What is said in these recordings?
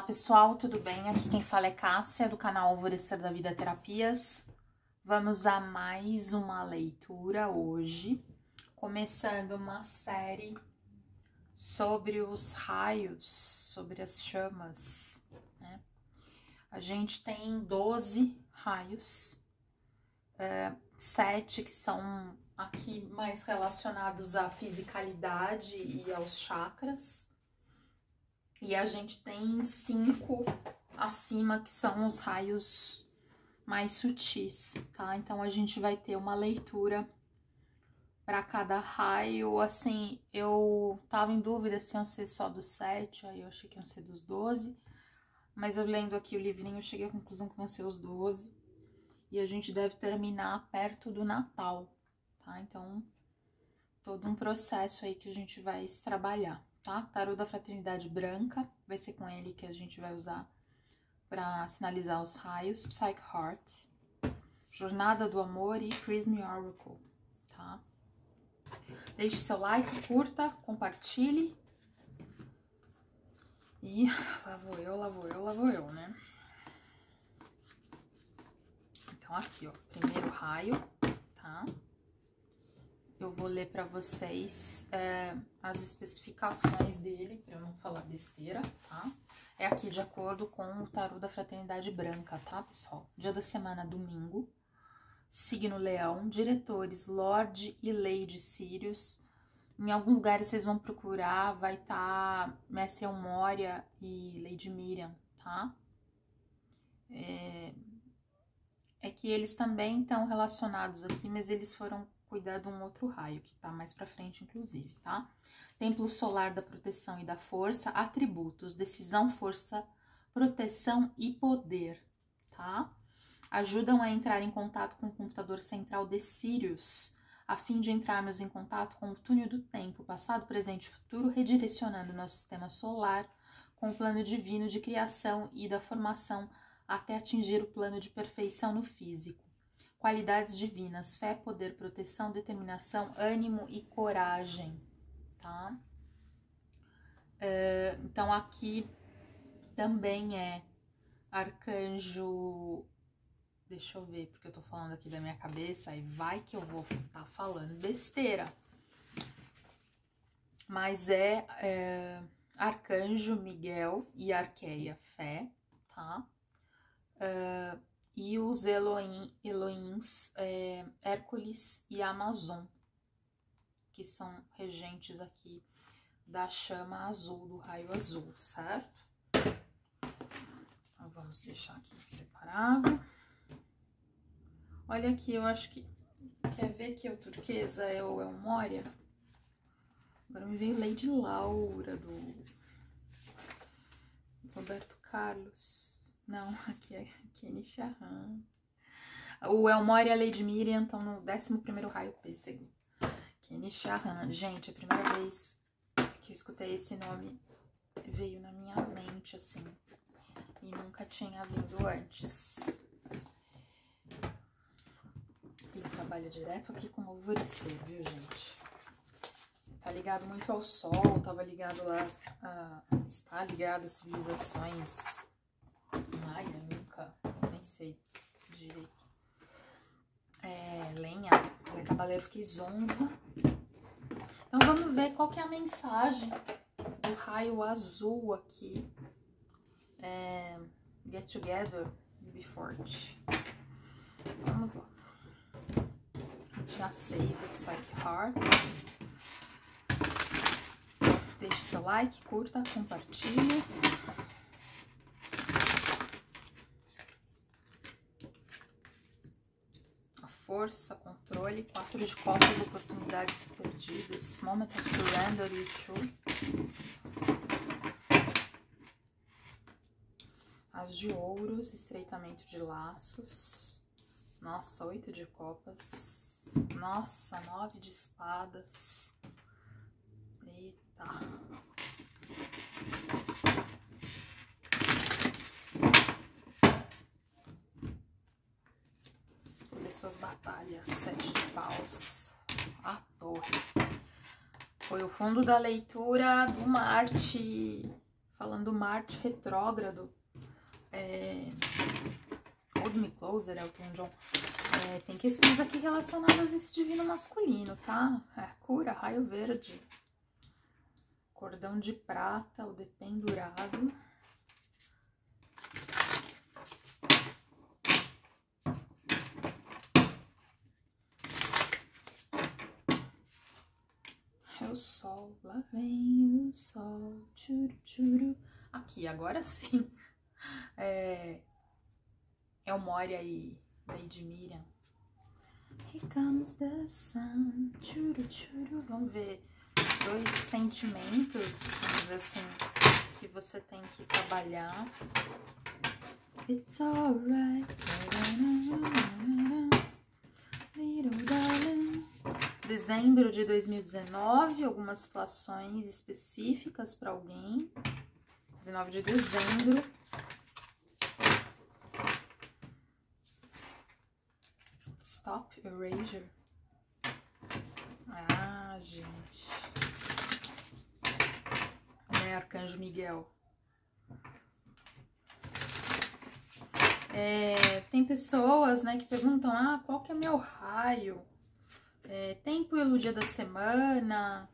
pessoal, tudo bem? Aqui quem fala é Cássia, do canal Alvorecer da Vida Terapias. Vamos a mais uma leitura hoje, começando uma série sobre os raios, sobre as chamas, né? A gente tem 12 raios, 7 que são aqui mais relacionados à fisicalidade e aos chakras. E a gente tem 5 acima, que são os raios mais sutis, tá? Então, a gente vai ter uma leitura para cada raio. Assim, eu tava em dúvida se iam ser só dos 7, aí eu achei que iam ser dos 12. Mas eu lendo aqui o livrinho, eu cheguei à conclusão que vão ser os 12. E a gente deve terminar perto do Natal, tá? Então, todo um processo aí que a gente vai trabalhar. Tá? Tarô da Fraternidade Branca, vai ser com ele que a gente vai usar para sinalizar os raios. Psychic Heart, Jornada do Amor e Prism Oracle, tá? Deixe seu like, curta, compartilhe. E lá vou eu, né? Então, aqui, ó, primeiro raio, tá? Eu vou ler para vocês as especificações dele, para eu não falar besteira, tá? É aqui de acordo com o Tarô da Fraternidade Branca, tá, pessoal? Dia da semana, domingo. Signo Leão. Diretores, Lorde e Lady Sirius. Em alguns lugares vocês vão procurar, vai estar Mestre Elmória e Lady Miriam, tá? É que eles também estão relacionados aqui, mas eles foram cuidar de um outro raio, que tá mais pra frente, inclusive, tá? Templo solar da proteção e da força, atributos, decisão, força, proteção e poder, tá? Ajudam a entrar em contato com o computador central de Sirius, a fim de entrarmos em contato com o túnel do tempo, passado, presente e futuro, redirecionando nosso sistema solar com o plano divino de criação e da formação até atingir o plano de perfeição no físico. Qualidades divinas, fé, poder, proteção, determinação, ânimo e coragem, tá? Então, aqui também é arcanjo... Deixa eu ver, porque eu tô falando aqui da minha cabeça, aí vai que eu vou estar falando besteira. Mas arcanjo Miguel e Arqueia, fé, tá? E os Elohims, Hércules e Amazon, que são regentes aqui da chama azul, do raio azul, certo? Então, vamos deixar aqui separado. Olha aqui, eu acho que... Quer ver que o turquesa é o Elmória? Agora me veio Lady Laura, do Roberto Carlos. Não, aqui é Kenny Charran. O Elmória e a Lady Miriam estão no 11º raio pêssego. Kenny Charran. Gente, a primeira vez que eu escutei esse nome veio na minha mente, assim. E nunca tinha vindo antes. Ele trabalha direto aqui com o Alvorecer, viu, gente? Tá ligado muito ao sol, tava ligado lá... está ligado às civilizações... Ai, eu nunca, nem sei direito. Lenha, Zé Cabaleiro, fiquei zonza. Então, vamos ver qual que é a mensagem do raio azul aqui. Get together, be forte. Vamos lá. Tinha 6 do Psychic Heart. Deixe seu like, curta, compartilhe. Força, controle, 4 de copas, oportunidades perdidas, moment of surrender e true. As de ouros, estreitamento de laços. Nossa, 8 de copas. Nossa, 9 de espadas. Eita. Suas batalhas, 7 de paus, a torre. Foi o fundo da leitura do Marte falando Marte retrógrado, Hold Me Closer, Elton John. Tem questões aqui relacionadas a esse divino masculino, tá? Cura, raio verde, cordão de prata, o dependurado. É o sol, lá vem o sol, tchuru, tchuru. Aqui, agora sim. É o Moria e Lady Miriam. Here comes the sun, tchuru, tchuru. Vamos ver 2 sentimentos, vamos dizer assim, que você tem que trabalhar. It's alright, little darling. Dezembro de 2019, algumas situações específicas para alguém. 19 de dezembro. Stop Erasure. Ah, gente. Arcanjo Miguel. Tem pessoas, né, que perguntam, qual que é meu raio? Tempo pelo dia da semana.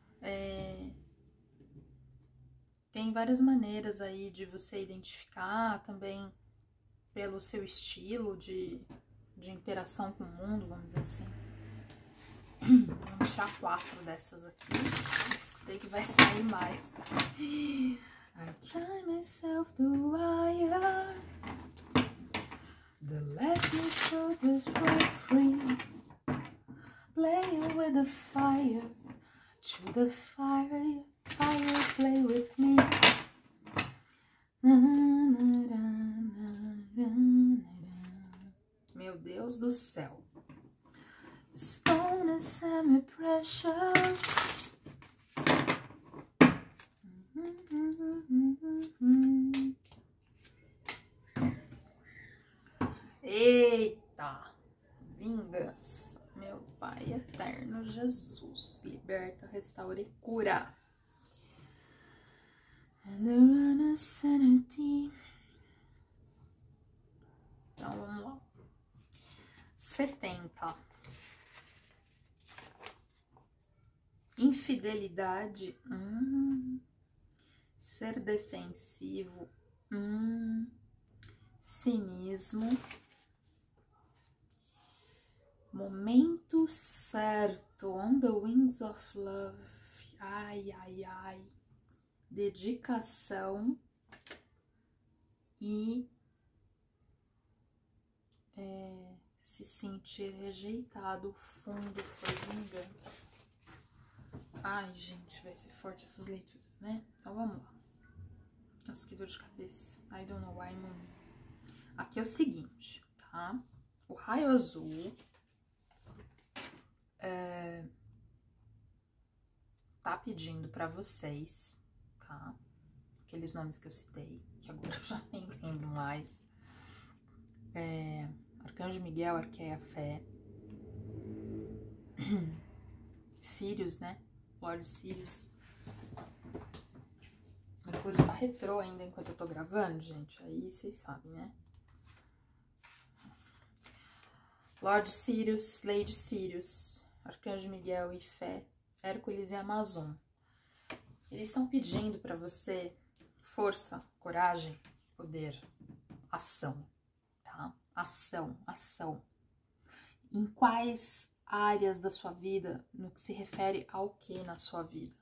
Tem várias maneiras aí de você identificar também pelo seu estilo de interação com o mundo, vamos dizer assim. Vamos tirar 4 dessas aqui. Eu escutei que vai sair mais. I try myself to wire. The let me show this right free. Playing with the fire. To the fire, fire, play with me. Meu Deus do céu. Stone is semi-precious. Eita! Vingança. Meu Pai eterno Jesus. Liberta, restaura e cura. And the runner sanity. Então vamos lá. 70. Infidelidade. Ser defensivo. Cinismo. Momento certo. On the wings of love. Ai, ai, ai. Dedicação. E se sentir rejeitado. Fundo foi vingança. Ai, gente, vai ser forte essas leituras, né? Então vamos lá. Nossa, que dor de cabeça. I don't know why, moon. Aqui é o seguinte, tá? O raio azul tá pedindo pra vocês, tá? Aqueles nomes que eu citei, que agora eu já nem lembro mais. Arcanjo Miguel, Arqueia, Fé. Sirius, né? Lord Sirius. Mercúrio tá retrô ainda enquanto eu tô gravando, gente. Aí vocês sabem, né? Lord Sirius, Lady Sirius, Arcanjo Miguel e Fé, Hércules e Amazon. Eles estão pedindo pra você força, coragem, poder, ação, tá? Ação, ação. Em quais áreas da sua vida, no que se refere ao que na sua vida?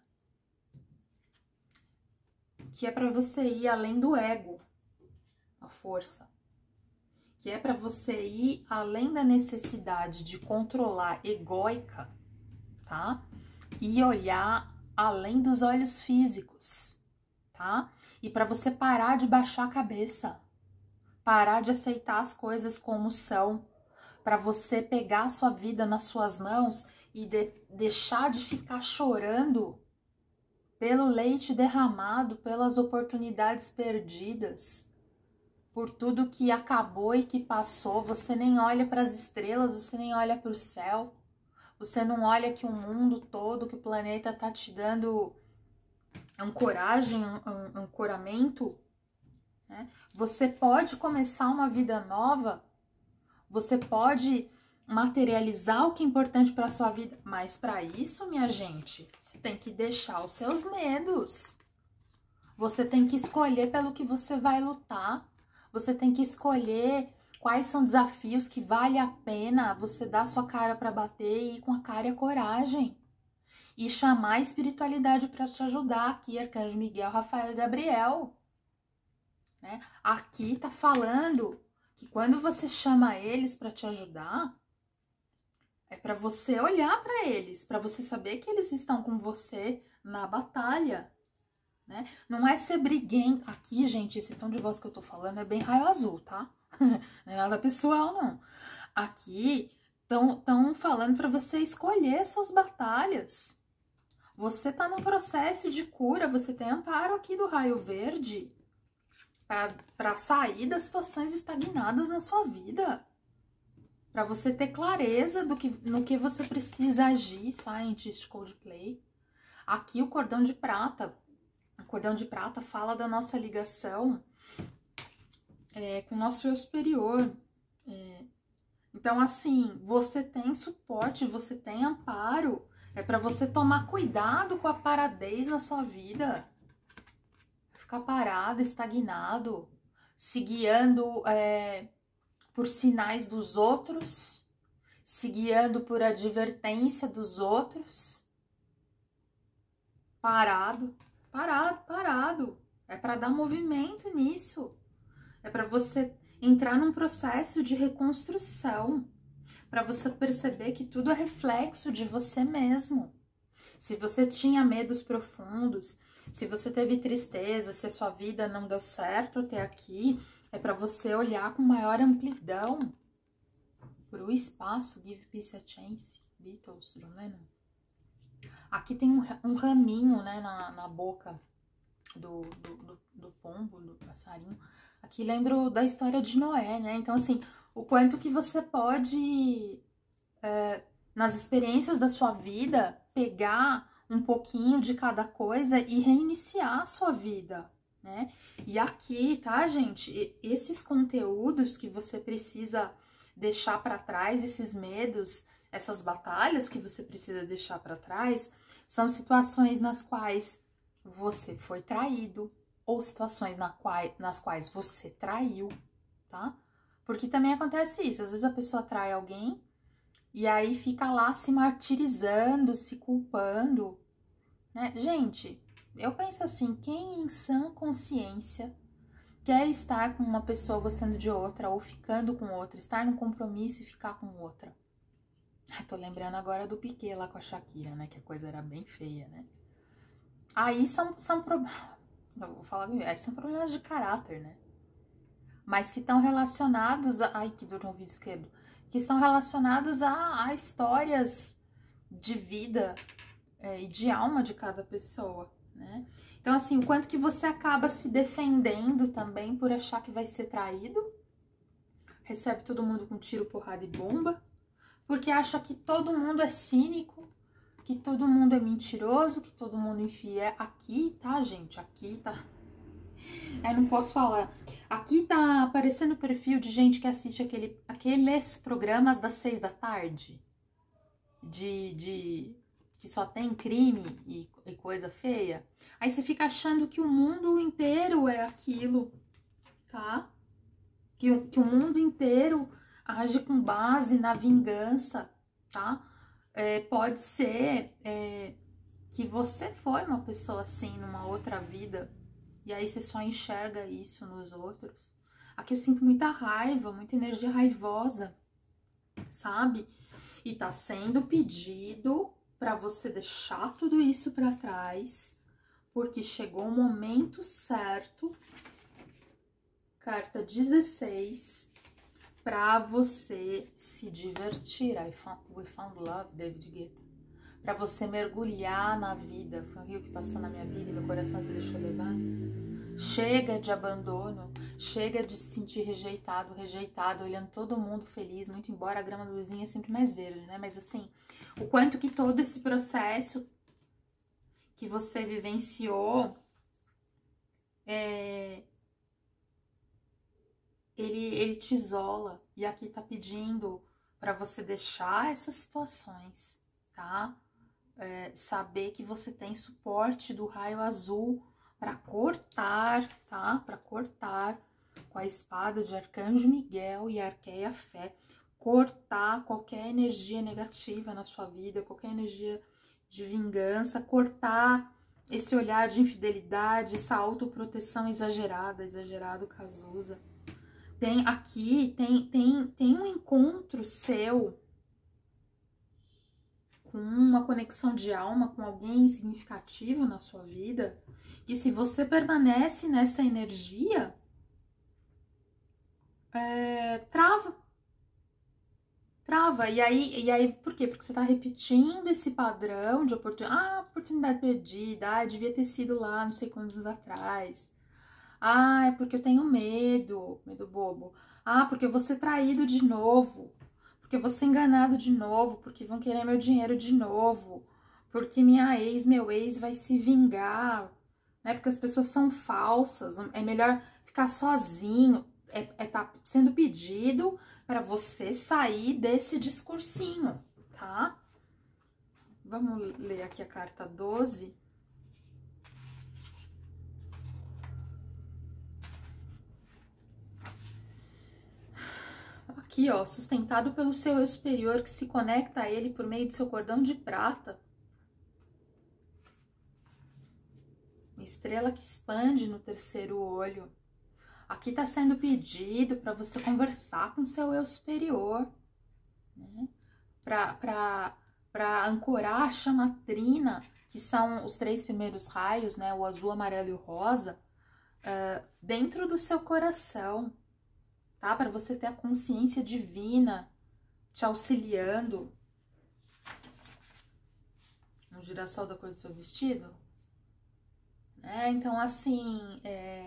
Que é para você ir além do ego, a força. Que é para você ir além da necessidade de controlar egóica, tá? E olhar além dos olhos físicos, tá? E para você parar de baixar a cabeça, parar de aceitar as coisas como são, para você pegar a sua vida nas suas mãos e deixar de ficar chorando pelo leite derramado, pelas oportunidades perdidas, por tudo que acabou e que passou. Você nem olha para as estrelas, você nem olha para o céu, você não olha que o mundo todo, que o planeta tá te dando ancoragem, ancoramento, né? Você pode começar uma vida nova, você pode materializar o que é importante para sua vida, mas para isso, minha gente, você tem que deixar os seus medos. Você tem que escolher pelo que você vai lutar. Você tem que escolher quais são desafios que vale a pena você dar sua cara para bater e ir com a cara e a coragem. E chamar a espiritualidade para te ajudar. Aqui, Arcanjo Miguel, Rafael e Gabriel. Né? Aqui tá falando que quando você chama eles para te ajudar, é para você olhar para eles, para você saber que eles estão com você na batalha, né? Não é ser briguento. Aqui, gente, esse tom de voz que eu tô falando é bem raio azul, tá? Não é nada pessoal, não. Aqui estão falando para você escolher suas batalhas. Você tá num processo de cura, você tem amparo aqui do raio verde para sair das situações estagnadas na sua vida. Para você ter clareza no que você precisa agir, Scientist Coldplay. Aqui o cordão de prata. O cordão de prata fala da nossa ligação com o nosso eu superior. Então, assim, você tem suporte, você tem amparo. É para você tomar cuidado com a paradez na sua vida. Ficar parado, estagnado, se guiando por sinais dos outros, se guiando por advertência dos outros. Parado. É para dar movimento nisso. É para você entrar num processo de reconstrução. Para você perceber que tudo é reflexo de você mesmo. Se você tinha medos profundos, se você teve tristeza, se a sua vida não deu certo até aqui, é para você olhar com maior amplidão pro espaço. Give peace a chance. Beatles, John Lennon. Aqui tem um raminho, né, na boca do pombo, do passarinho. Aqui lembro da história de Noé, né? Então, assim, o quanto que você pode, nas experiências da sua vida, pegar um pouquinho de cada coisa e reiniciar a sua vida, né? E aqui, tá, gente? Esses conteúdos que você precisa deixar para trás, esses medos, essas batalhas que você precisa deixar para trás, são situações nas quais você foi traído, ou situações nas quais você traiu, tá? Porque também acontece isso, às vezes a pessoa trai alguém e aí fica lá se martirizando, se culpando, né? Gente, eu penso assim, quem em sã consciência quer estar com uma pessoa gostando de outra ou ficando com outra, estar num compromisso e ficar com outra? Tô lembrando agora do Piquet lá com a Shakira, né? Que a coisa era bem feia, né? Aí são problemas de caráter, né? Mas que estão relacionados a... Ai, que dor no ouvido esquerdo. Que estão relacionados a histórias de vida e de alma de cada pessoa, né? Então, assim, o quanto que você acaba se defendendo também por achar que vai ser traído, recebe todo mundo com tiro, porrada e bomba, porque acha que todo mundo é cínico, que todo mundo é mentiroso, que todo mundo infiel. Aqui, tá, gente? Aqui tá... Eu não posso falar. Aqui tá aparecendo o perfil de gente que assiste aqueles programas das 6 da tarde. Que só tem crime e coisa feia. Aí você fica achando que o mundo inteiro é aquilo, tá? Que o mundo inteiro age com base na vingança, tá? Pode ser que você foi uma pessoa assim numa outra vida e aí você só enxerga isso nos outros. Aqui eu sinto muita raiva, muita energia raivosa, sabe? E tá sendo pedido para você deixar tudo isso para trás, porque chegou o momento certo, carta 16, para você se divertir. We found love, David Guetta. Para você mergulhar na vida. Foi um rio que passou na minha vida e meu coração se deixou levar. Chega de abandono, chega de se sentir rejeitado, olhando todo mundo feliz, muito embora a grama do vizinho é sempre mais verde, né? Mas assim, o quanto que todo esse processo que você vivenciou, ele te isola. E aqui tá pedindo para você deixar essas situações, tá? Saber que você tem suporte do raio azul para cortar, tá? Para cortar com a espada de Arcanjo Miguel e Arqueia Fé, cortar qualquer energia negativa na sua vida, qualquer energia de vingança, cortar esse olhar de infidelidade, essa autoproteção exagerado Cazuza. Tem um encontro seu com uma conexão de alma com alguém significativo na sua vida, que se você permanece nessa energia, trava. E aí, por quê? Porque você tá repetindo esse padrão de oportunidade perdida, devia ter sido lá não sei quantos anos atrás. É porque eu tenho medo bobo. Porque eu vou ser traído de novo, porque eu vou ser enganado de novo, porque vão querer meu dinheiro de novo, porque meu ex vai se vingar, né? Porque as pessoas são falsas, é melhor ficar sozinho. Tá sendo pedido para você sair desse discursinho, tá? Vamos ler aqui a carta 12. Aqui, ó, sustentado pelo seu eu superior que se conecta a ele por meio do seu cordão de prata. Estrela que expande no terceiro olho. Aqui tá sendo pedido para você conversar com seu eu superior, né? Para ancorar a chama trina, que são os 3 primeiros raios, né? O azul, amarelo e o rosa, dentro do seu coração, tá? Para você ter a consciência divina te auxiliando. Um girassol da cor do seu vestido? Então, assim,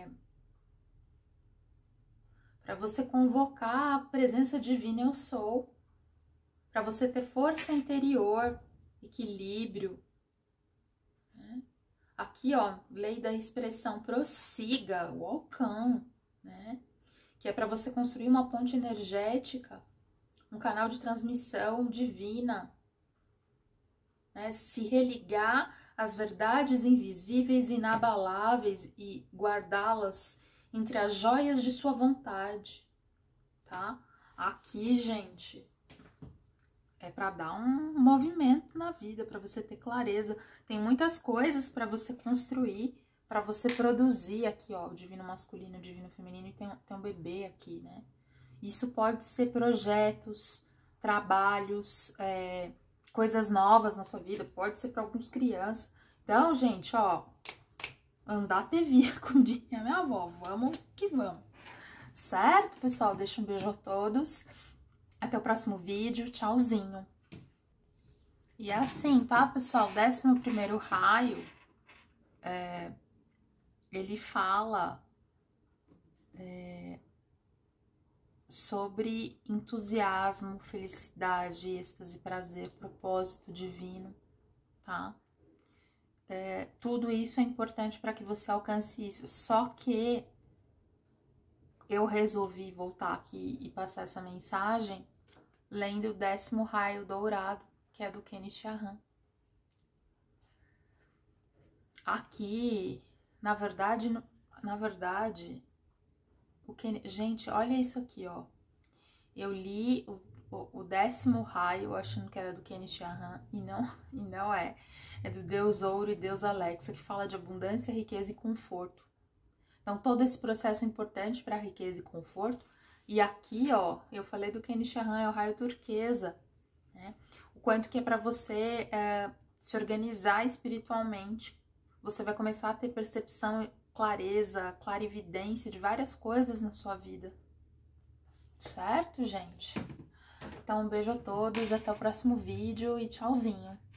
para você convocar a presença divina eu sou, para você ter força interior, equilíbrio, né? Aqui, ó, lei da expressão, prossiga, o Alcão, né? Que é para você construir uma ponte energética, um canal de transmissão divina, né? Se religar às verdades invisíveis e inabaláveis e guardá-las entre as joias de sua vontade, tá? Aqui, gente, é para dar um movimento na vida, para você ter clareza. Tem muitas coisas para você construir, para você produzir. Aqui, ó, o divino masculino, o divino feminino, e tem um bebê aqui, né? Isso pode ser projetos, trabalhos, coisas novas na sua vida, pode ser para algumas crianças. Então, gente, ó, andar ter via, como diria minha avó, vamos que vamos. Certo, pessoal? Deixa um beijo a todos. Até o próximo vídeo. Tchauzinho. E é assim, tá, pessoal? 11º raio, ele fala sobre entusiasmo, felicidade, êxtase, prazer, propósito divino, tá? Tudo isso é importante para que você alcance isso. Só que eu resolvi voltar aqui e passar essa mensagem lendo o 10º raio dourado, que é do Kenneth Arran. Aqui, na verdade, gente, olha isso aqui, ó. Eu li o 10º raio achando que era do Kenneth Arran e não é. É do Deus Ouro e Deus Alexa, que fala de abundância, riqueza e conforto. Então, todo esse processo é importante para riqueza e conforto. E aqui, ó, eu falei do Kenneth Arran, é o raio turquesa, né? O quanto que é para você se organizar espiritualmente. Você vai começar a ter percepção, clareza, clarividência de várias coisas na sua vida. Certo, gente? Então, um beijo a todos, até o próximo vídeo e tchauzinho!